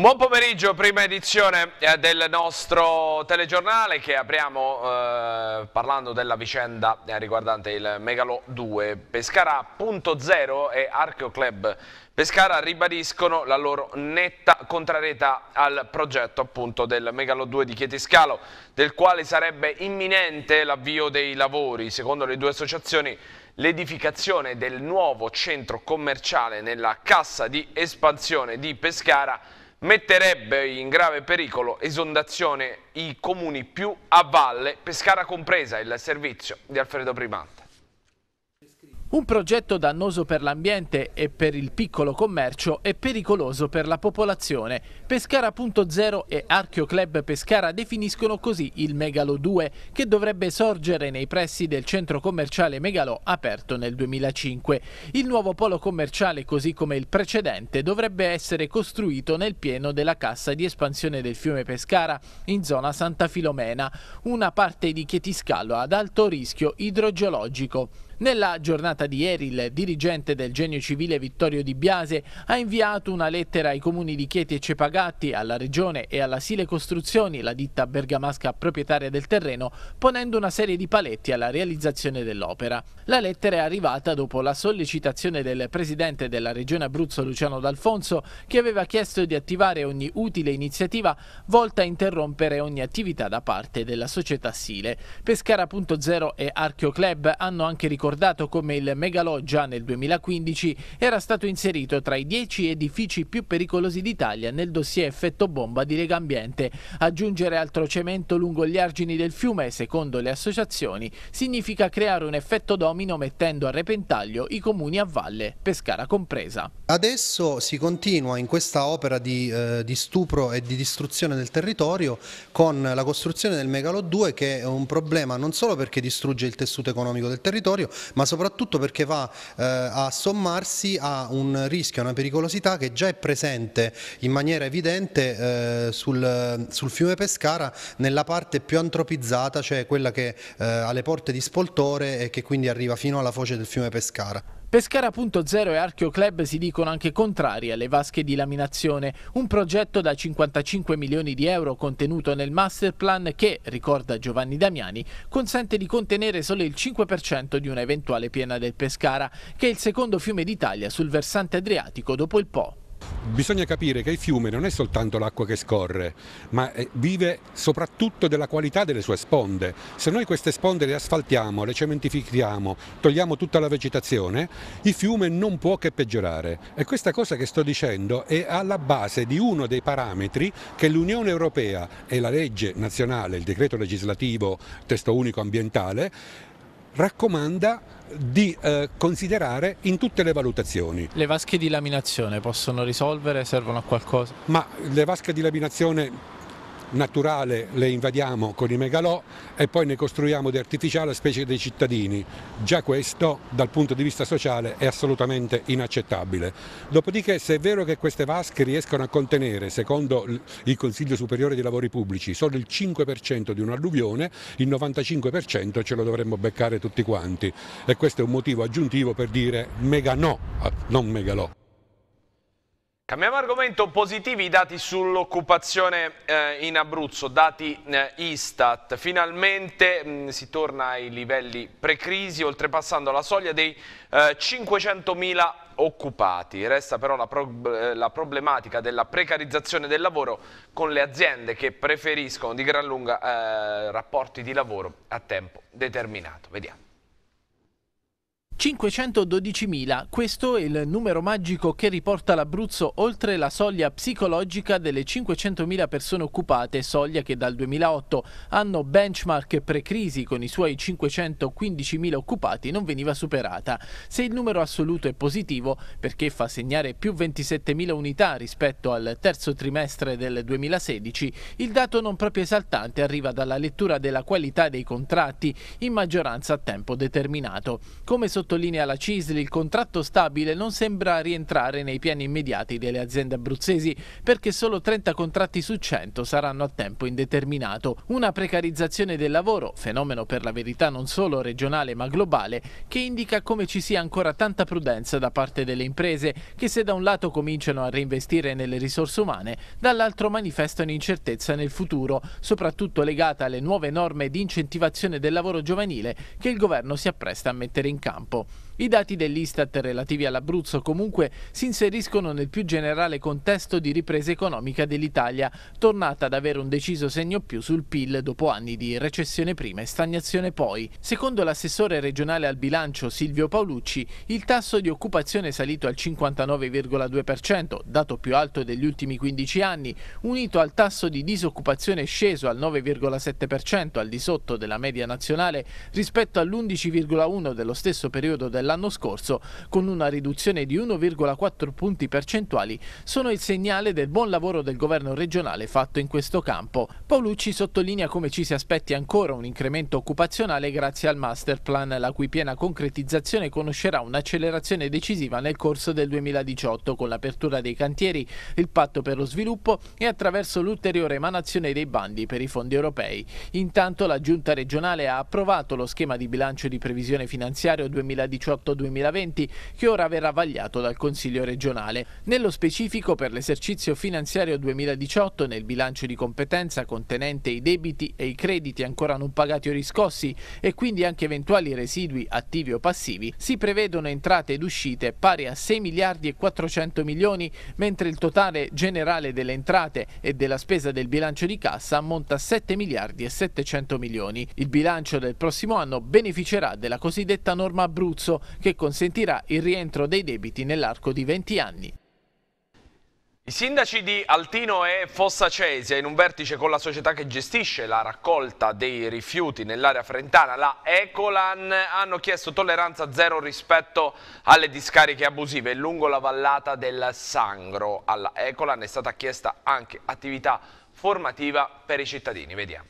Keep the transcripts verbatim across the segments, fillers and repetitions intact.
Buon pomeriggio, prima edizione del nostro telegiornale che apriamo eh, parlando della vicenda riguardante il Megalo due. Pescara punto zero e Archeo Club Pescara ribadiscono la loro netta contrarietà al progetto appunto del Megalo due di Chietiscalo, del quale sarebbe imminente l'avvio dei lavori. Secondo le due associazioni, l'edificazione del nuovo centro commerciale nella cassa di espansione di Pescara metterebbe in grave pericolo esondazione i comuni più a valle, Pescara compresa. Il servizio di Alfredo Primante. Un progetto dannoso per l'ambiente e per il piccolo commercio e pericoloso per la popolazione. Pescara punto zero e Archeo Club Pescara definiscono così il Megalo due, che dovrebbe sorgere nei pressi del centro commerciale Megalo aperto nel duemilacinque. Il nuovo polo commerciale, così come il precedente, dovrebbe essere costruito nel pieno della cassa di espansione del fiume Pescara, in zona Santa Filomena, una parte di Chietiscalo ad alto rischio idrogeologico. Nella giornata di ieri il dirigente del Genio Civile Vittorio Di Biase ha inviato una lettera ai comuni di Chieti e Cepagatti, alla Regione e alla Sile Costruzioni, la ditta bergamasca proprietaria del terreno, ponendo una serie di paletti alla realizzazione dell'opera. La lettera è arrivata dopo la sollecitazione del presidente della Regione Abruzzo Luciano D'Alfonso, che aveva chiesto di attivare ogni utile iniziativa volta a interrompere ogni attività da parte della società Sile. Pescara punto zero e Archeo Club hanno anche ricordato ricordato come il Megalo già nel duemilaquindici era stato inserito tra i dieci edifici più pericolosi d'Italia nel dossier effetto bomba di Legambiente. Aggiungere altro cemento lungo gli argini del fiume, secondo le associazioni, significa creare un effetto domino mettendo a repentaglio i comuni a valle, Pescara compresa. Adesso si continua in questa opera di, eh, di stupro e di distruzione del territorio con la costruzione del Megalo due, che è un problema non solo perché distrugge il tessuto economico del territorio, ma soprattutto perché va eh, a sommarsi a un rischio, a una pericolosità che già è presente in maniera evidente eh, sul, sul fiume Pescara nella parte più antropizzata, cioè quella che eh, ha le porte di Spoltore e che quindi arriva fino alla foce del fiume Pescara. Pescara punto zero e Archeo Club si dicono anche contrari alle vasche di laminazione, un progetto da cinquantacinque milioni di euro contenuto nel master plan che, ricorda Giovanni Damiani, consente di contenere solo il cinque per cento di un'eventuale piena del Pescara, che è il secondo fiume d'Italia sul versante adriatico dopo il Po. Bisogna capire che il fiume non è soltanto l'acqua che scorre, ma vive soprattutto della qualità delle sue sponde. Se noi queste sponde le asfaltiamo, le cementifichiamo, togliamo tutta la vegetazione, il fiume non può che peggiorare. E questa cosa che sto dicendo è alla base di uno dei parametri che l'Unione Europea e la legge nazionale, il decreto legislativo testo unico ambientale, raccomanda di eh, considerare in tutte le valutazioni. Le vasche di laminazione possono risolvere, servono a qualcosa? Ma le vasche di laminazione naturale le invadiamo con i megalò e poi ne costruiamo di artificiale a specie dei cittadini. Già questo dal punto di vista sociale è assolutamente inaccettabile. Dopodiché, se è vero che queste vasche riescono a contenere, secondo il Consiglio Superiore dei Lavori Pubblici, solo il cinque per cento di un'alluvione, il novantacinque per cento ce lo dovremmo beccare tutti quanti, e questo è un motivo aggiuntivo per dire mega no, non megalò. Cambiamo argomento. Positivi i dati sull'occupazione eh, in Abruzzo, dati eh, Istat. Finalmente mh, si torna ai livelli pre-crisi, oltrepassando la soglia dei eh, cinquecentomila occupati. Resta però la, pro la problematica della precarizzazione del lavoro, con le aziende che preferiscono di gran lunga eh, rapporti di lavoro a tempo determinato. Vediamo. cinquecentododicimila, questo è il numero magico che riporta l'Abruzzo oltre la soglia psicologica delle cinquecentomila persone occupate, soglia che dal duemilaotto, anno benchmark pre-crisi con i suoi cinquecentoquindicimila occupati, non veniva superata. Se il numero assoluto è positivo, perché fa segnare più ventisettemila unità rispetto al terzo trimestre del duemilasedici, il dato non proprio esaltante arriva dalla lettura della qualità dei contratti, in maggioranza a tempo determinato. Come sottolineato sottolinea la C I S L, il contratto stabile non sembra rientrare nei piani immediati delle aziende abruzzesi perché solo trenta contratti su cento saranno a tempo indeterminato. Una precarizzazione del lavoro, fenomeno per la verità non solo regionale ma globale, che indica come ci sia ancora tanta prudenza da parte delle imprese che, se da un lato cominciano a reinvestire nelle risorse umane, dall'altro manifestano incertezza nel futuro, soprattutto legata alle nuove norme di incentivazione del lavoro giovanile che il governo si appresta a mettere in campo. I dati dell'Istat relativi all'Abruzzo comunque si inseriscono nel più generale contesto di ripresa economica dell'Italia, tornata ad avere un deciso segno più sul P I L dopo anni di recessione prima e stagnazione poi. Secondo l'assessore regionale al bilancio Silvio Paolucci, il tasso di occupazione è salito al cinquantanove virgola due per cento, dato più alto degli ultimi quindici anni, unito al tasso di disoccupazione sceso al nove virgola sette per cento, al di sotto della media nazionale rispetto all'undici virgola uno per cento dello stesso periodo dell'anno l'anno scorso, con una riduzione di uno virgola quattro punti percentuali, sono il segnale del buon lavoro del governo regionale fatto in questo campo. Paolucci sottolinea come ci si aspetti ancora un incremento occupazionale grazie al master plan, la cui piena concretizzazione conoscerà un'accelerazione decisiva nel corso del duemiladiciotto con l'apertura dei cantieri, il patto per lo sviluppo e attraverso l'ulteriore emanazione dei bandi per i fondi europei. Intanto la giunta regionale ha approvato lo schema di bilancio di previsione finanziario duemiladiciotto duemilaventi che ora verrà vagliato dal Consiglio regionale. Nello specifico, per l'esercizio finanziario duemiladiciotto, nel bilancio di competenza contenente i debiti e i crediti ancora non pagati o riscossi e quindi anche eventuali residui attivi o passivi, si prevedono entrate ed uscite pari a sei miliardi e quattrocento milioni, mentre il totale generale delle entrate e della spesa del bilancio di cassa ammonta a sette miliardi e settecento milioni. Il bilancio del prossimo anno beneficerà della cosiddetta norma Abruzzo, che consentirà il rientro dei debiti nell'arco di venti anni. I sindaci di Altino e Fossa Cesia, in un vertice con la società che gestisce la raccolta dei rifiuti nell'area frentana, la Ecolan, hanno chiesto tolleranza zero rispetto alle discariche abusive lungo la vallata del Sangro. Alla Ecolan è stata chiesta anche attività formativa per i cittadini. Vediamo.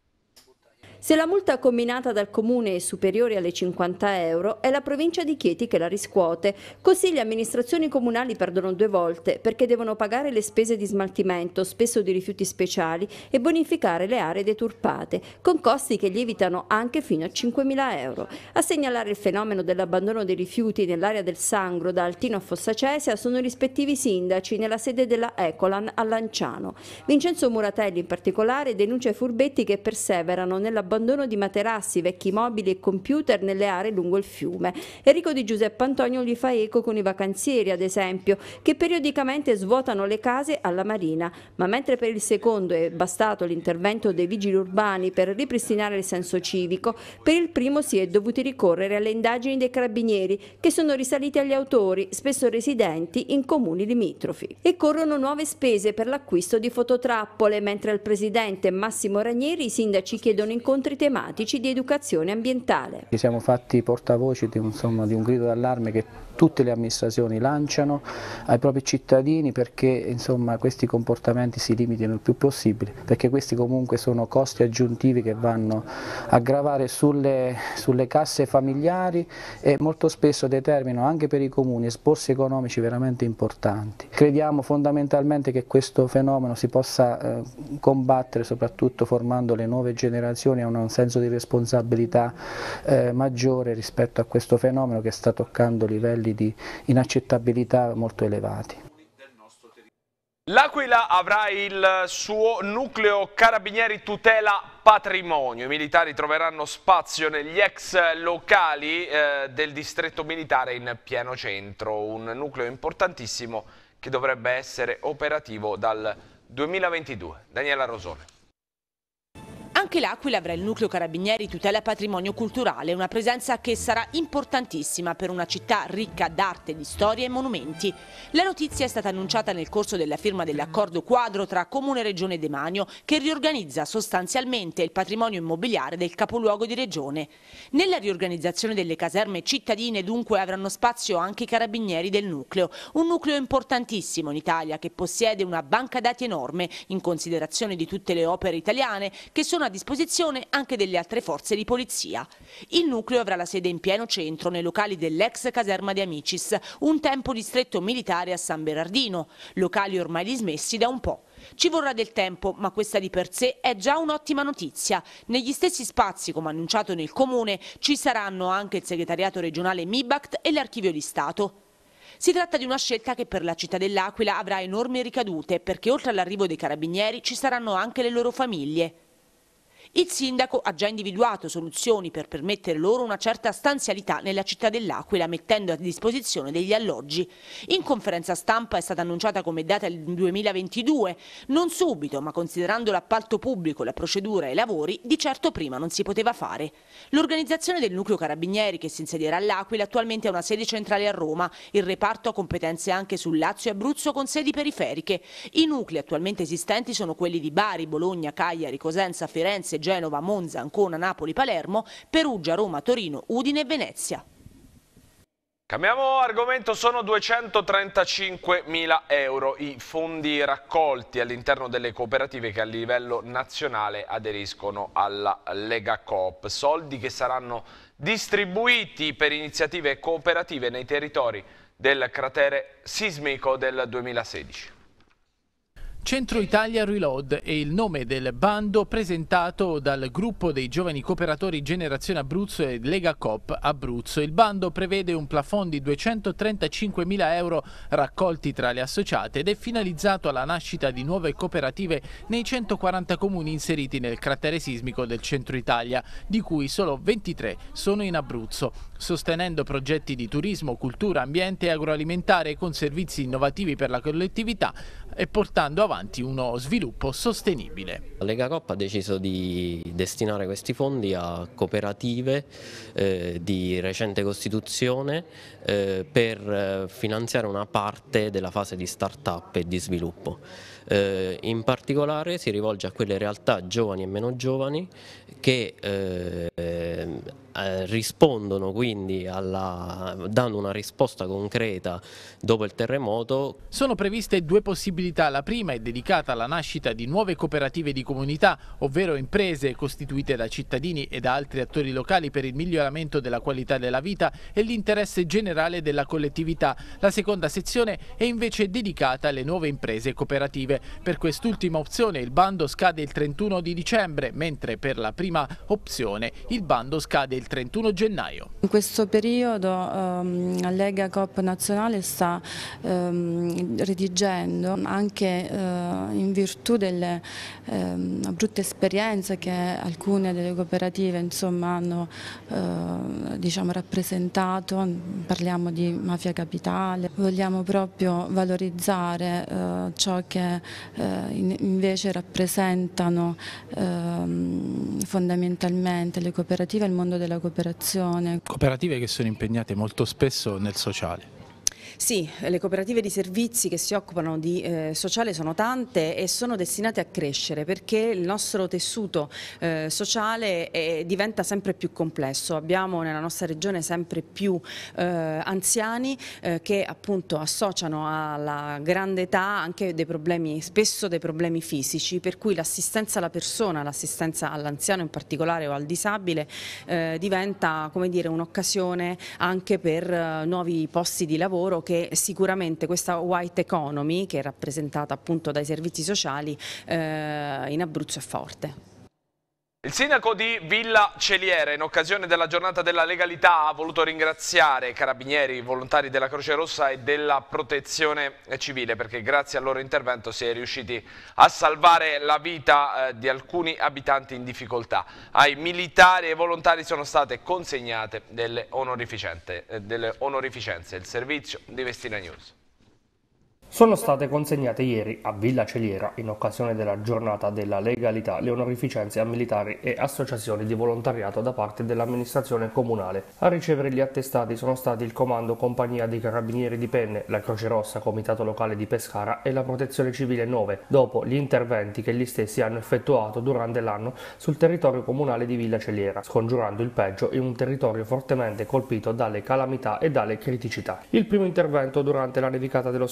Se la multa combinata dal Comune è superiore alle cinquanta euro, è la provincia di Chieti che la riscuote. Così le amministrazioni comunali perdono due volte, perché devono pagare le spese di smaltimento, spesso di rifiuti speciali, e bonificare le aree deturpate, con costi che lievitano anche fino a cinquemila euro. A segnalare il fenomeno dell'abbandono dei rifiuti nell'area del Sangro da Altino a Fossa Cesia sono i rispettivi sindaci nella sede della Ecolan a Lanciano. Vincenzo Muratelli in particolare denuncia i furbetti che perseverano nella abbandono di materassi, vecchi mobili e computer nelle aree lungo il fiume. Enrico Di Giuseppe Antonio gli fa eco con i vacanzieri, ad esempio, che periodicamente svuotano le case alla Marina, ma mentre per il secondo è bastato l'intervento dei vigili urbani per ripristinare il senso civico, per il primo si è dovuti ricorrere alle indagini dei carabinieri, che sono risaliti agli autori, spesso residenti in comuni limitrofi. E corrono nuove spese per l'acquisto di fototrappole, mentre al presidente Massimo Ranieri i sindaci chiedono incontri tematici di educazione ambientale. Ci siamo fatti portavoce di, insomma, di un grido d'allarme che tutte le amministrazioni lanciano ai propri cittadini, perché insomma, questi comportamenti si limitino il più possibile, perché questi comunque sono costi aggiuntivi che vanno a gravare sulle, sulle casse familiari e molto spesso determinano anche per i comuni esborsi economici veramente importanti. Crediamo fondamentalmente che questo fenomeno si possa eh, combattere soprattutto formando le nuove generazioni a un senso di responsabilità eh, maggiore rispetto a questo fenomeno che sta toccando livelli di inaccettabilità molto elevati. L'Aquila avrà il suo nucleo Carabinieri tutela patrimonio. I militari troveranno spazio negli ex locali eh, del distretto militare in pieno centro, un nucleo importantissimo che dovrebbe essere operativo dal duemilaventidue. Daniela Rosone. Anche l'Aquila avrà il nucleo Carabinieri tutela patrimonio culturale, una presenza che sarà importantissima per una città ricca d'arte, di storia e monumenti. La notizia è stata annunciata nel corso della firma dell'accordo quadro tra Comune e Regione Demanio, che riorganizza sostanzialmente il patrimonio immobiliare del capoluogo di regione. Nella riorganizzazione delle caserme cittadine dunque avranno spazio anche i carabinieri del nucleo, un nucleo importantissimo in Italia che possiede una banca dati enorme in considerazione di tutte le opere italiane che sono a disposizione anche delle altre forze di polizia. Il nucleo avrà la sede in pieno centro, nei locali dell'ex caserma di Amicis, un tempo distretto militare a San Berardino, locali ormai dismessi da un po'. Ci vorrà del tempo, ma questa di per sé è già un'ottima notizia. Negli stessi spazi, come annunciato nel Comune, ci saranno anche il segretariato regionale MIBACT e l'Archivio di Stato. Si tratta di una scelta che per la città dell'Aquila avrà enormi ricadute, perché oltre all'arrivo dei carabinieri ci saranno anche le loro famiglie. Il sindaco ha già individuato soluzioni per permettere loro una certa stanzialità nella città dell'Aquila, mettendo a disposizione degli alloggi. In conferenza stampa è stata annunciata come data il duemilaventidue, non subito, ma considerando l'appalto pubblico, la procedura e i lavori, di certo prima non si poteva fare. L'organizzazione del nucleo carabinieri che si insedierà all'Aquila attualmente ha una sede centrale a Roma, il reparto ha competenze anche sul Lazio e Abruzzo con sedi periferiche. I nuclei attualmente esistenti sono quelli di Bari, Bologna, Cagliari, Cosenza, Firenze, Genova, Monza, Ancona, Napoli, Palermo, Perugia, Roma, Torino, Udine e Venezia. Cambiamo argomento, sono duecentotrentacinquemila euro i fondi raccolti all'interno delle cooperative che a livello nazionale aderiscono alla Lega Coop, soldi che saranno distribuiti per iniziative cooperative nei territori del cratere sismico del duemilasedici. Centro Italia Reload è il nome del bando presentato dal gruppo dei giovani cooperatori Generazione Abruzzo e Lega Coop Abruzzo. Il bando prevede un plafond di duecentotrentacinquemila euro raccolti tra le associate ed è finalizzato alla nascita di nuove cooperative nei centoquaranta comuni inseriti nel cratere sismico del Centro Italia, di cui solo ventitré sono in Abruzzo, sostenendo progetti di turismo, cultura, ambiente e agroalimentare con servizi innovativi per la collettività e portando avanti uno sviluppo sostenibile. La Lega Coop ha deciso di destinare questi fondi a cooperative eh, di recente costituzione eh, per finanziare una parte della fase di start-up e di sviluppo. Eh, in particolare si rivolge a quelle realtà giovani e meno giovani che eh, eh, rispondono quindi alla, dando una risposta concreta dopo il terremoto. Sono previste due possibilità, la prima è dedicata alla nascita di nuove cooperative di comunità, ovvero imprese costituite da cittadini e da altri attori locali per il miglioramento della qualità della vita e l'interesse generale della collettività. La seconda sezione è invece dedicata alle nuove imprese cooperative. Per quest'ultima opzione il bando scade il trentuno di dicembre, mentre per la prima opzione il bando scade il trentuno gennaio. In questo periodo ehm, la Lega Coop nazionale sta ehm, redigendo, anche eh, in virtù delle ehm, brutte esperienze che alcune delle cooperative insomma, hanno eh, diciamo, rappresentato, parliamo di mafia capitale, vogliamo proprio valorizzare eh, ciò che eh, in, invece rappresentano eh, fondamentalmente le cooperative e il mondo della cooperazione. Cooperative che sono impegnate molto spesso nel sociale. Sì, le cooperative di servizi che si occupano di eh, sociale sono tante e sono destinate a crescere perché il nostro tessuto eh, sociale è, diventa sempre più complesso. Abbiamo nella nostra regione sempre più eh, anziani eh, che appunto associano alla grande età anche dei problemi, spesso dei problemi fisici, per cui l'assistenza alla persona, l'assistenza all'anziano in particolare o al disabile eh, diventa, come dire, un'occasione anche per eh, nuovi posti di lavoro che sicuramente questa white economy, che è rappresentata appunto dai servizi sociali, eh, in Abruzzo è forte. Il sindaco di Villa Celiera, in occasione della giornata della legalità, ha voluto ringraziare i carabinieri, i volontari della Croce Rossa e della Protezione Civile, perché grazie al loro intervento si è riusciti a salvare la vita eh, di alcuni abitanti in difficoltà. Ai militari e ai volontari sono state consegnate delle onorificenze. Eh, delle onorificenze. Il servizio di Vestina News. Sono state consegnate ieri a Villa Celiera, in occasione della giornata della legalità, le onorificenze a militari e associazioni di volontariato da parte dell'amministrazione comunale. A ricevere gli attestati sono stati il Comando Compagnia dei Carabinieri di Penne, la Croce Rossa Comitato Locale di Pescara e la Protezione Civile nove, dopo gli interventi che gli stessi hanno effettuato durante l'anno sul territorio comunale di Villa Celiera, scongiurando il peggio in un territorio fortemente colpito dalle calamità e dalle criticità. Il primo intervento durante la nevicata dello scorso gennaio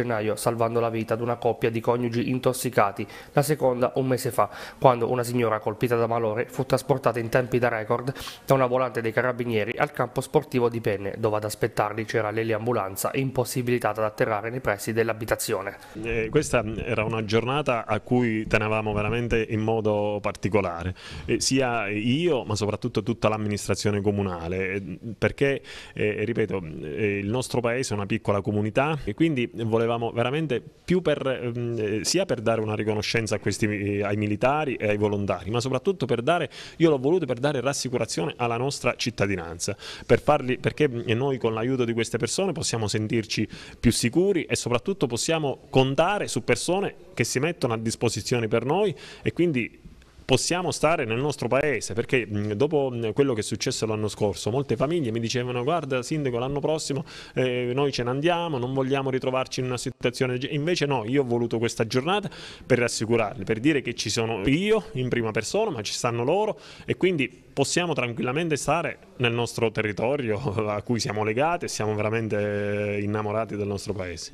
gennaio, salvando la vita ad una coppia di coniugi intossicati, la seconda un mese fa, quando una signora colpita da malore fu trasportata in tempi da record da una volante dei carabinieri al campo sportivo di Penne, dove ad aspettarli c'era l'eliambulanza impossibilitata ad atterrare nei pressi dell'abitazione. Eh, questa era una giornata a cui tenevamo veramente in modo particolare, eh, sia io ma soprattutto tutta l'amministrazione comunale, eh, perché eh, ripeto, eh, il nostro paese è una piccola comunità e quindi volevamo veramente più per, eh, sia per dare una riconoscenza a questi, ai militari e ai volontari, ma soprattutto per dare, io l'ho voluto per dare rassicurazione alla nostra cittadinanza, per farli, perché noi con l'aiuto di queste persone possiamo sentirci più sicuri e soprattutto possiamo contare su persone che si mettono a disposizione per noi e quindi possiamo stare nel nostro paese, perché dopo quello che è successo l'anno scorso molte famiglie mi dicevano: guarda sindaco, l'anno prossimo eh, noi ce ne andiamo, non vogliamo ritrovarci in una situazione, invece no, io ho voluto questa giornata per rassicurarli, per dire che ci sono io in prima persona, ma ci stanno loro e quindi possiamo tranquillamente stare nel nostro territorio a cui siamo legati e siamo veramente innamorati del nostro paese.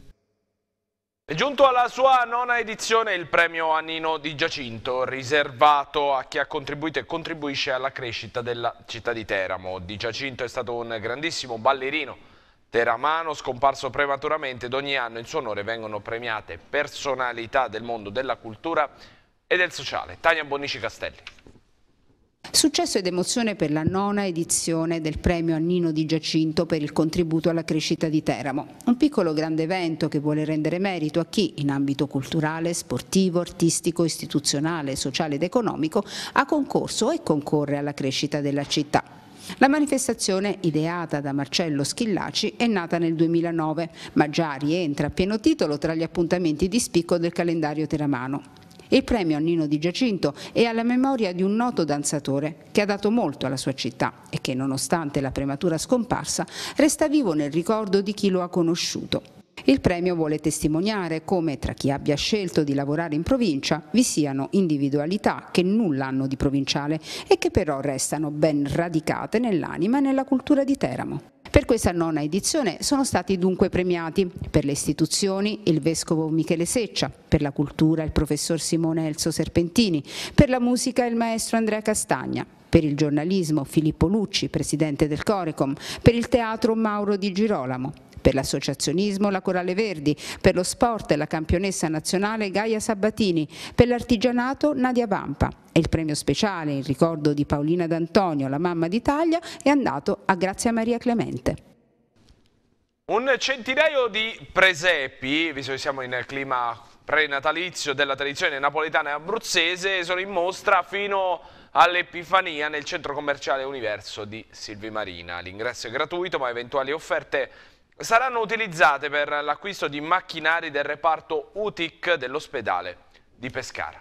È giunto alla sua nona edizione il premio Annino di Giacinto, riservato a chi ha contribuito e contribuisce alla crescita della città di Teramo. Di Giacinto è stato un grandissimo ballerino teramano scomparso prematuramente ed ogni anno in suo onore vengono premiate personalità del mondo della cultura e del sociale. Tania Bonici Castelli. Successo ed emozione per la nona edizione del premio Annino di Giacinto per il contributo alla crescita di Teramo. Un piccolo grande evento che vuole rendere merito a chi, in ambito culturale, sportivo, artistico, istituzionale, sociale ed economico, ha concorso e concorre alla crescita della città. La manifestazione, ideata da Marcello Schillaci, è nata nel duemilanove, ma già rientra a pieno titolo tra gli appuntamenti di spicco del calendario teramano. Il premio Annino di Giacinto è alla memoria di un noto danzatore che ha dato molto alla sua città e che, nonostante la prematura scomparsa, resta vivo nel ricordo di chi lo ha conosciuto. Il premio vuole testimoniare come tra chi abbia scelto di lavorare in provincia vi siano individualità che nulla hanno di provinciale e che però restano ben radicate nell'anima e nella cultura di Teramo. Per questa nona edizione sono stati dunque premiati per le istituzioni il Vescovo Michele Seccia, per la cultura il Professor Simone Elso Serpentini, per la musica il Maestro Andrea Castagna, per il giornalismo Filippo Lucci, Presidente del Corecom, per il teatro Mauro Di Girolamo, per l'associazionismo la Corale Verdi, per lo sport la campionessa nazionale Gaia Sabatini, per l'artigianato Nadia Vampa. E il premio speciale in ricordo di Paolina D'Antonio, la mamma d'Italia, è andato a Grazia Maria Clemente. Un centinaio di presepi, visto che siamo in clima prenatalizio della tradizione napoletana e abruzzese, sono in mostra fino all'Epifania nel centro commerciale Universo di Silvi Marina. L'ingresso è gratuito, ma eventuali offerte saranno utilizzate per l'acquisto di macchinari del reparto U T I C dell'ospedale di Pescara.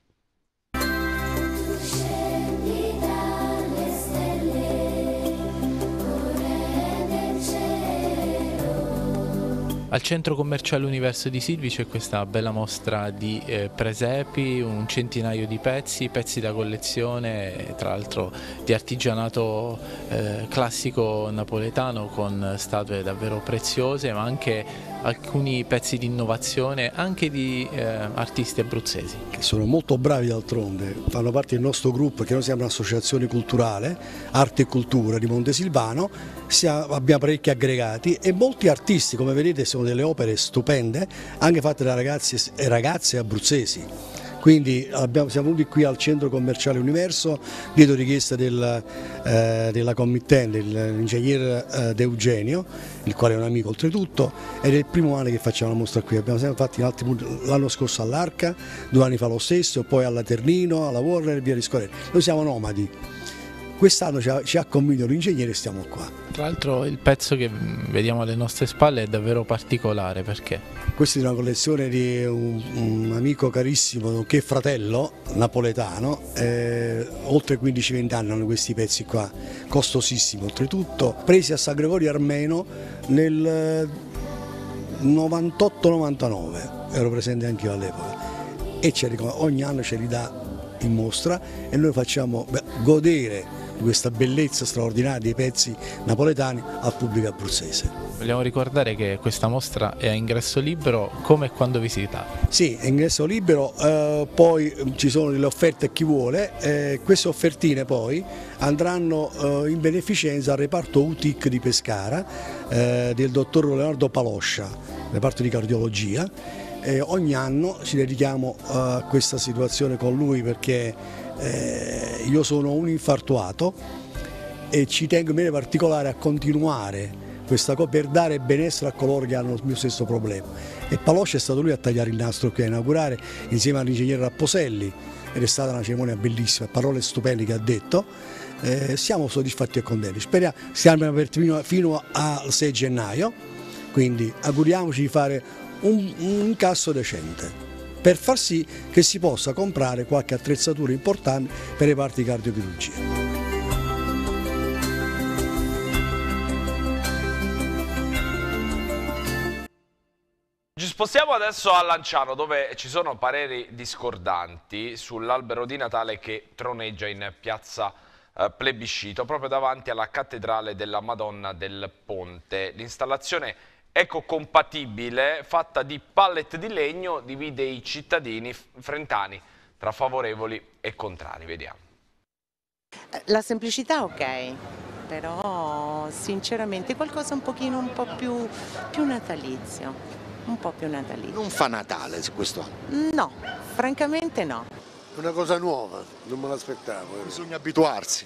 Al centro commerciale Universo di Silvi c'è questa bella mostra di eh, presepi, un centinaio di pezzi, pezzi da collezione, tra l'altro di artigianato eh, classico napoletano con statue davvero preziose, ma anche alcuni pezzi di innovazione anche di eh, artisti abruzzesi. Che sono molto bravi d'altronde, fanno parte del nostro gruppo, che noi siamo un'associazione culturale, arte e cultura di Montesilvano, abbiamo parecchi aggregati e molti artisti, come vedete sono delle opere stupende, anche fatte da ragazzi e ragazze abruzzesi. Quindi abbiamo, siamo venuti qui al centro commerciale Universo, dietro richiesta del, eh, della committente, l'ingegner eh, De Eugenio, il quale è un amico oltretutto, ed è il primo anno che facciamo la mostra qui. Abbiamo sempre fatto in altri punti, l'anno scorso all'Arca, due anni fa lo stesso, poi alla Ternino, alla Warner e via discorrendo. Noi siamo nomadi. Quest'anno ci ha, ci ha convinto l'ingegnere e stiamo qua. Tra l'altro il pezzo che vediamo alle nostre spalle è davvero particolare, perché? Questa è una collezione di un, un amico carissimo, nonché fratello napoletano, eh, oltre quindici venti anni hanno questi pezzi qua, costosissimi oltretutto, presi a San Gregorio Armeno nel novantotto novantanove, ero presente anche io all'epoca, e ogni anno ce li dà in mostra e noi facciamo beh, godere di questa bellezza straordinaria dei pezzi napoletani al pubblico abruzzese. Vogliamo ricordare che questa mostra è a ingresso libero, come e quando visita? Sì, è ingresso libero, eh, poi ci sono delle offerte a chi vuole, eh, queste offertine poi andranno eh, in beneficenza al reparto U T I C di Pescara eh, del dottor Leonardo Paloscia, reparto di cardiologia. Eh, ogni anno ci dedichiamo eh, a questa situazione con lui perché eh, io sono un infartuato e ci tengo in maniera particolare a continuare questa cosa per dare benessere a coloro che hanno il mio stesso problema. E Paloscia è stato lui a tagliare il nastro qui a inaugurare insieme all'ingegnere Rapposelli ed è stata una cerimonia bellissima, parole stupende che ha detto. Eh, siamo soddisfatti e contenti, speriamo, stiamo aperti fino, fino al sei gennaio, quindi auguriamoci di fare un, un incasso decente per far sì che si possa comprare qualche attrezzatura importante per i reparti di cardiochirurgia. Ci spostiamo adesso a Lanciano, dove ci sono pareri discordanti sull'albero di Natale che troneggia in piazza eh, Plebiscito, proprio davanti alla cattedrale della Madonna del Ponte. L'installazione ecocompatibile, fatta di pallet di legno, divide i cittadini frentani tra favorevoli e contrari. Vediamo. La semplicità ok, però sinceramente qualcosa un pochino un po' più, più natalizio. Un po' più natalizio. Non fa Natale su questo anno? No, francamente no. È una cosa nuova, non me l'aspettavo. Bisogna abituarsi.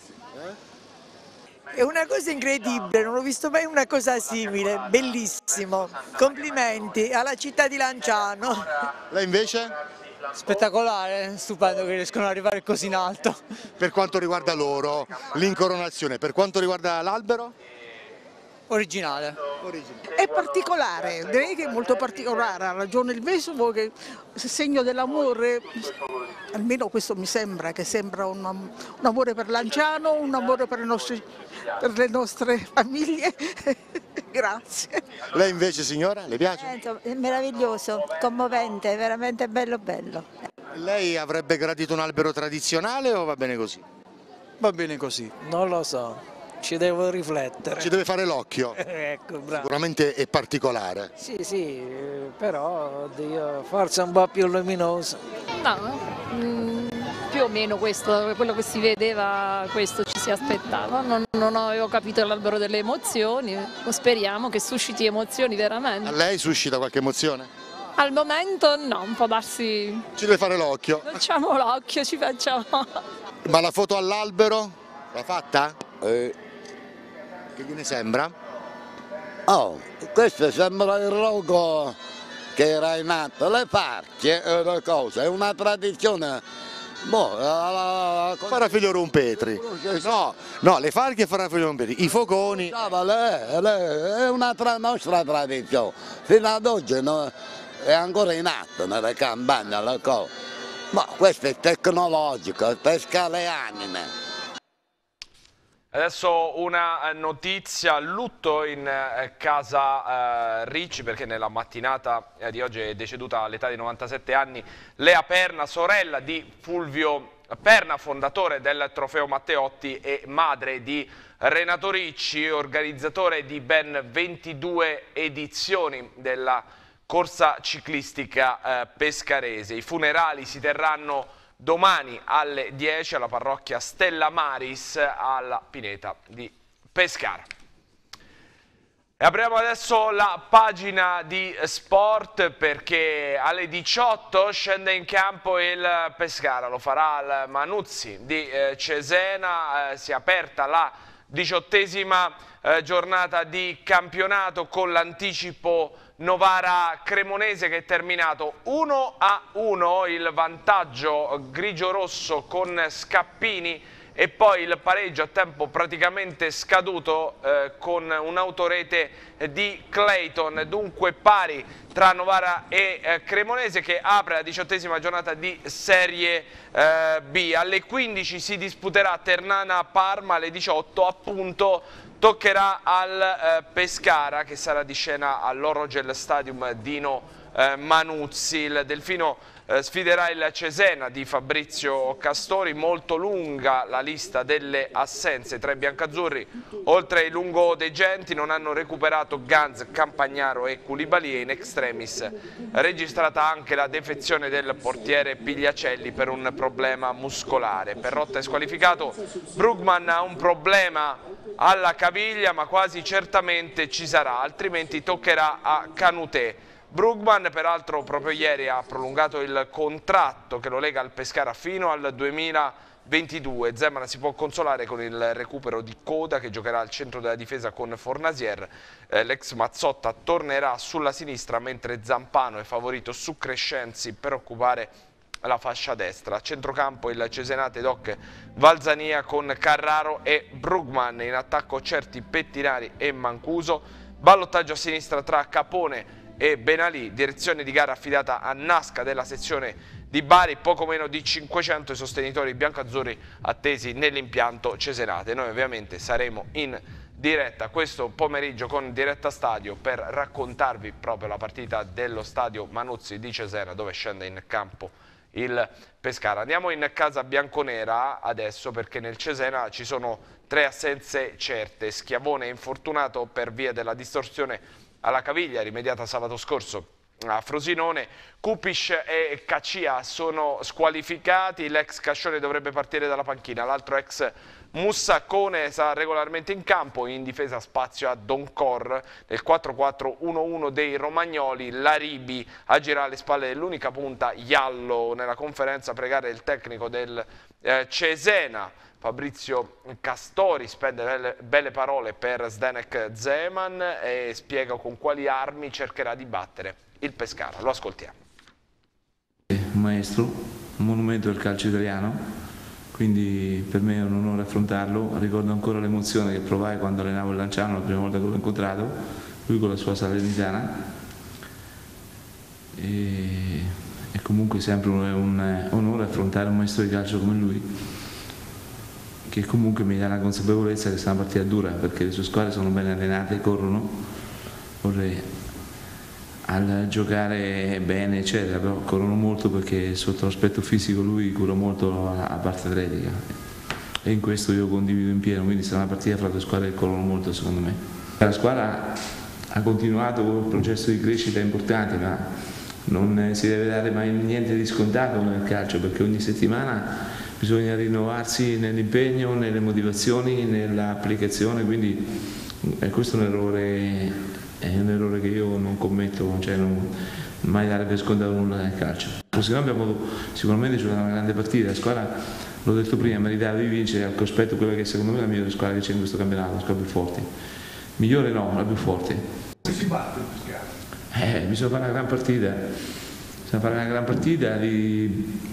È una cosa incredibile, non ho visto mai una cosa simile, bellissimo. Complimenti alla città di Lanciano. Lei invece? Spettacolare, stupendo che riescono ad arrivare così in alto. Per quanto riguarda loro, l'incoronazione, per quanto riguarda l'albero? Originale. È particolare, direi che è molto particolare, ha ragione il vescovo che il segno dell'amore, almeno questo mi sembra, che sembra un, un amore per Lanciano, un amore per le nostre, per le nostre famiglie. Grazie. Lei invece signora, le piace? È meraviglioso, commovente, veramente bello bello. Lei avrebbe gradito un albero tradizionale o va bene così? Va bene così. Non lo so. Ci devo riflettere. Ci deve fare l'occhio. Ecco, bravo. Sicuramente è particolare. Sì, sì, però oddio, forse un po' più luminoso. No, mm, più o meno questo, quello che si vedeva, questo ci si aspettava. Non, non avevo capito l'albero delle emozioni, speriamo che susciti emozioni veramente. A lei suscita qualche emozione? Al momento no, un po' darsi... Ci deve fare l'occhio. Facciamo l'occhio, ci facciamo... Ma la foto all'albero? L'ha fatta? Eh. Che gliene sembra? Oh, questo sembra il rogo che era in atto, le farcie è una cosa, è una tradizione. Boh, la, la, Farafiglio Rumpetri. No, no, le farche e Farafiglio Rumpetri, i fogoni. Le, le, è una tra, nostra tradizione, fino ad oggi no, è ancora in atto nelle campagne, le cose. Ma questo è tecnologico, pesca le anime. Adesso una notizia, lutto in casa eh, Ricci perché nella mattinata di oggi è deceduta all'età di novantasette anni Lea Perna, sorella di Fulvio Perna, fondatore del Trofeo Matteotti e madre di Renato Ricci, organizzatore di ben ventidue edizioni della corsa ciclistica eh, pescarese. I funerali si terranno domani alle dieci alla parrocchia Stella Maris alla Pineta di Pescara. E apriamo adesso la pagina di sport perché alle diciotto scende in campo il Pescara, lo farà al Manuzzi di eh, Cesena, eh, si è aperta la diciottesima eh, giornata di campionato con l'anticipo Novara-Cremonese che è terminato uno a uno, il vantaggio grigio-rosso con Scappini e poi il pareggio a tempo praticamente scaduto eh, con un'autorete di Clayton, dunque pari tra Novara e eh, Cremonese che apre la diciottesima giornata di Serie eh, B. Alle quindici si disputerà Ternana-Parma, alle diciotto appunto toccherà al eh, Pescara che sarà di scena all'Orogel Stadium Dino eh, Manuzzi. Il Delfino eh, sfiderà il Cesena di Fabrizio Castori. Molto lunga la lista delle assenze tra i biancazzurri. Oltre ai lungodegenti non hanno recuperato Ganz, Campagnaro e Koulibaly, e in extremis registrata anche la defezione del portiere Pigliacelli per un problema muscolare. Perrotta è squalificato, Brugman ha un problema alla caviglia ma quasi certamente ci sarà, altrimenti toccherà a Canuté. Brugman peraltro proprio ieri ha prolungato il contratto che lo lega al Pescara fino al duemilaventidue. Zeman si può consolare con il recupero di Coda, che giocherà al centro della difesa con Fornasier. Eh, l'ex Mazzotta tornerà sulla sinistra, mentre Zampano è favorito su Crescenzi per occupare la fascia destra. A centrocampo il Cesenate Doc Valzania con Carraro e Brugman. In attacco Certi, Pettinari e Mancuso. Ballottaggio a sinistra tra Capone e Benalì, direzione di gara affidata a Nasca della sezione di Bari. Poco meno di cinquecento i sostenitori biancazzurri attesi nell'impianto Cesenate. Noi ovviamente saremo in diretta questo pomeriggio con Diretta Stadio per raccontarvi proprio la partita dello stadio Manuzzi di Cesena, dove scende in campo il Pescara. Andiamo in casa bianconera adesso, perché nel Cesena ci sono tre assenze certe. Schiavone è infortunato per via della distorsione alla caviglia rimediata sabato scorso a Frosinone. Kupic e Caccia sono squalificati, l'ex Cascione dovrebbe partire dalla panchina, l'altro ex Mussacone sarà regolarmente in campo. In difesa spazio a Doncor. Nel quattro quattro uno uno dei romagnoli Laribi agirà alle spalle dell'unica punta Iallo. Nella conferenza a pregare il tecnico del eh, Cesena Fabrizio Castori spende belle, belle parole per Zdenek Zeman e spiega con quali armi cercherà di battere il Pescara. Lo ascoltiamo. Un maestro, un monumento del calcio italiano, quindi per me è un onore affrontarlo. Ricordo ancora l'emozione che provai quando allenavo il Lanciano la prima volta che l'ho incontrato, lui con la sua Salernitana, e, e comunque sempre un, un onore affrontare un maestro di calcio come lui, che comunque mi dà la consapevolezza che sta una partita dura, perché le sue squadre sono ben allenate, corrono, vorrei al giocare bene eccetera, però corrono molto perché sotto l'aspetto fisico lui cura molto la, la parte atletica, e in questo io condivido in pieno, quindi sarà una partita fra due squadre che corrono molto secondo me. La squadra ha continuato con un processo di crescita importante, ma non si deve dare mai niente di scontato nel calcio, perché ogni settimana bisogna rinnovarsi nell'impegno, nelle motivazioni, nell'applicazione, quindi eh, questo è un errore, è un errore che io non commetto, cioè non mai dare per scontato nulla nel calcio. Così noi abbiamo sicuramente giocato una grande partita, la squadra, l'ho detto prima, meritava di vincere al cospetto quella che secondo me è la migliore squadra che c'è in questo campionato, la squadra più forte. Migliore no, la più forte. Si batte il Pescara? Eh, bisogna fare una gran partita, bisogna fare una gran partita di...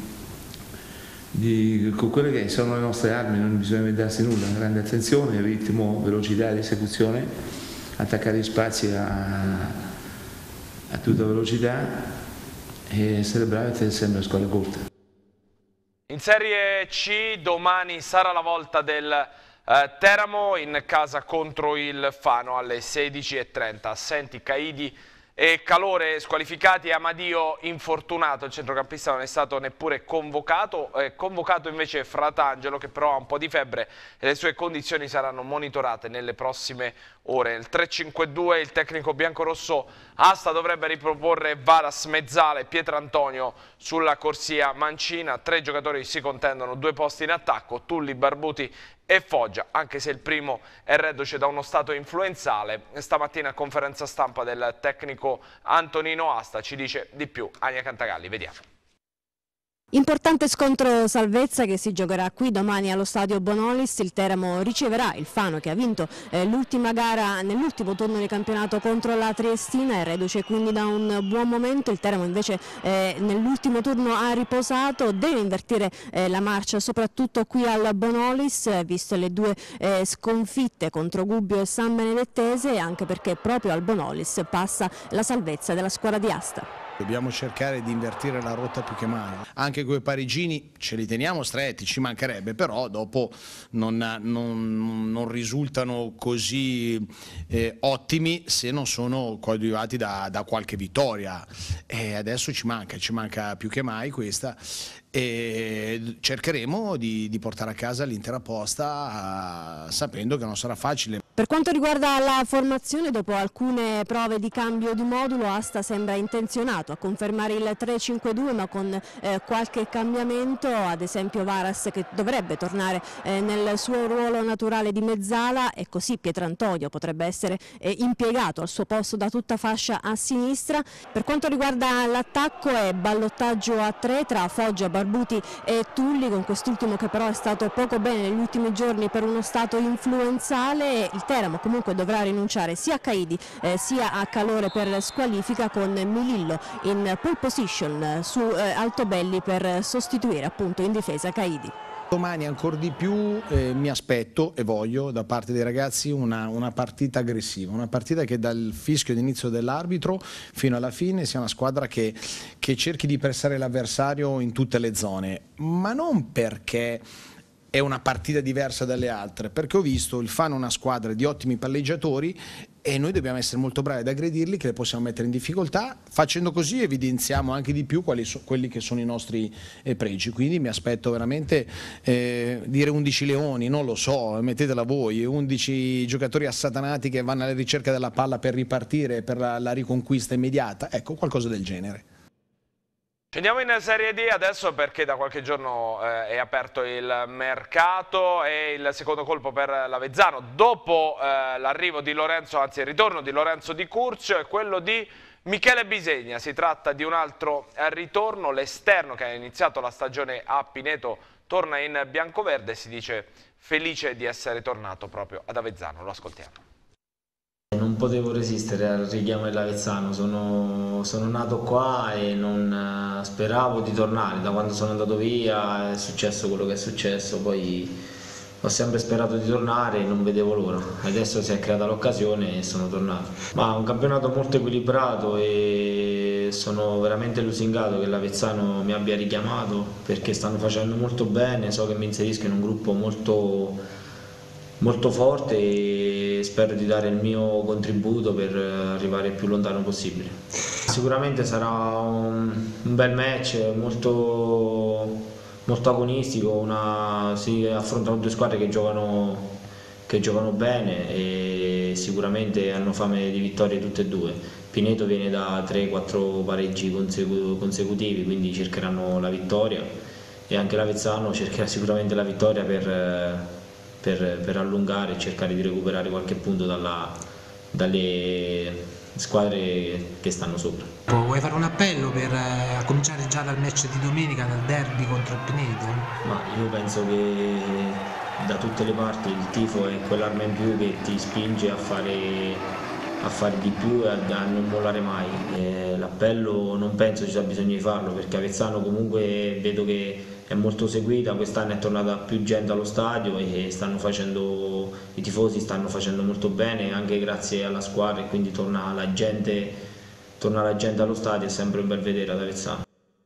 Di, con quelle che sono le nostre armi, non bisogna inventarsi nulla, grande attenzione, ritmo, velocità di esecuzione, attaccare gli spazi a, a tutta velocità e essere bravi a tenere sempre la squadra corta. In Serie C domani sarà la volta del eh, Teramo in casa contro il Fano alle sedici e trenta. Assenti Caidi e Calore squalificati, Amadio infortunato, il centrocampista non è stato neppure convocato, è convocato invece Fratangelo, che però ha un po' di febbre e le sue condizioni saranno monitorate nelle prossime ore. Nel tre cinque due il tecnico biancorosso Asta dovrebbe riproporre Varas, Mezzala e Pietrantonio sulla corsia mancina. Tre giocatori si contendono due posti in attacco, Tulli, Barbuti e Foggia, anche se il primo è reduce da uno stato influenzale. Stamattina a conferenza stampa del tecnico Antonino Asta ci dice di più Ania Cantagalli, vediamo. Importante scontro salvezza che si giocherà qui domani allo stadio Bonolis. Il Teramo riceverà il Fano, che ha vinto eh, l'ultima gara nell'ultimo turno di campionato contro la Triestina, è reduce quindi da un buon momento. Il Teramo invece eh, nell'ultimo turno ha riposato, deve invertire eh, la marcia soprattutto qui al Bonolis, eh, visto le due eh, sconfitte contro Gubbio e San Benedettese, e anche perché proprio al Bonolis passa la salvezza della squadra di Asta. Dobbiamo cercare di invertire la rotta più che mai. Anche quei parigini ce li teniamo stretti, ci mancherebbe, però dopo non, non, non risultano così eh, ottimi se non sono coadiuvati da, da qualche vittoria. E adesso ci manca, ci manca più che mai questa. E cercheremo di, di portare a casa l'intera posta, sapendo che non sarà facile. Per quanto riguarda la formazione, dopo alcune prove di cambio di modulo, Asta sembra intenzionato a confermare il tre cinque due, ma con eh, qualche cambiamento, ad esempio Varas che dovrebbe tornare eh, nel suo ruolo naturale di mezzala, e così Pietrantonio potrebbe essere eh, impiegato al suo posto da tutta fascia a sinistra. Per quanto riguarda l'attacco è ballottaggio a tre tra Foggia, Barbuti e Tulli, con quest'ultimo che però è stato poco bene negli ultimi giorni per uno stato influenzale. Il Teramo comunque dovrà rinunciare sia a Caidi eh, sia a Calore per squalifica, con Milillo in pole position su eh, Altobelli per sostituire appunto in difesa Caidi. Domani ancora di più eh, mi aspetto e voglio da parte dei ragazzi una, una partita aggressiva, una partita che dal fischio d'inizio dell'arbitro fino alla fine sia una squadra che, che cerchi di pressare l'avversario in tutte le zone, ma non perché è una partita diversa dalle altre, perché ho visto il Fano una squadra di ottimi palleggiatori e noi dobbiamo essere molto bravi ad aggredirli, che le possiamo mettere in difficoltà. Facendo così evidenziamo anche di più quali so, quelli che sono i nostri eh, pregi, quindi mi aspetto veramente eh, dire undici leoni, non lo so, mettetela voi, undici giocatori assatanati che vanno alla ricerca della palla per ripartire, per la, la riconquista immediata, ecco, qualcosa del genere. Scendiamo in Serie D adesso, perché da qualche giorno eh, è aperto il mercato e il secondo colpo per l'Avezzano dopo eh, l'arrivo di Lorenzo, anzi il ritorno di Lorenzo Di Curzio, è quello di Michele Bisegna. Si tratta di un altro ritorno, l'esterno che ha iniziato la stagione a Pineto torna in biancoverde e si dice felice di essere tornato proprio ad Avezzano. Lo ascoltiamo. Non potevo resistere al richiamo dell'Avezzano, sono, sono nato qua e non uh, speravo di tornare. Da quando sono andato via è successo quello che è successo, poi ho sempre sperato di tornare e non vedevo l'ora. Adesso si è creata l'occasione e sono tornato. Ma un campionato molto equilibrato e sono veramente lusingato che l'Avezzano mi abbia richiamato, perché stanno facendo molto bene, so che mi inserisco in un gruppo molto molto forte e spero di dare il mio contributo per arrivare il più lontano possibile. Sicuramente sarà un, un bel match, molto, molto agonistico, una, si affrontano due squadre che giocano, che giocano bene e sicuramente hanno fame di vittorie tutte e due. Pineto viene da tre quattro pareggi consecutivi, quindi cercheranno la vittoria, e anche l'Avezzano cercherà sicuramente la vittoria per Per, per allungare e cercare di recuperare qualche punto dalla, dalle squadre che stanno sopra. Vuoi fare un appello per eh, cominciare già dal match di domenica, dal derby contro il Pineto? Ma io penso che da tutte le parti il tifo è quell'arma in più che ti spinge a fare, a fare di più e a, a non mollare mai. L'appello non penso ci sia bisogno di farlo, perché Avezzano comunque vedo che è molto seguita, quest'anno è tornata più gente allo stadio e stanno facendo, i tifosi stanno facendo molto bene anche grazie alla squadra, e quindi torna la gente, torna la gente allo stadio, è sempre un bel vedere ad Avezzano.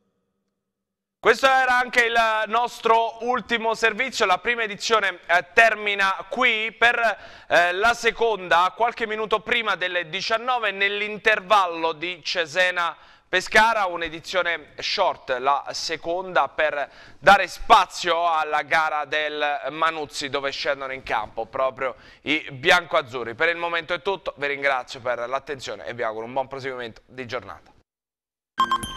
Questo era anche il nostro ultimo servizio, la prima edizione eh, termina qui. Per eh, la seconda, qualche minuto prima delle diciannove, nell'intervallo di Cesena Pescara, un'edizione short, la seconda, per dare spazio alla gara del Manuzzi, dove scendono in campo proprio i biancoazzurri. Per il momento è tutto, vi ringrazio per l'attenzione e vi auguro un buon proseguimento di giornata.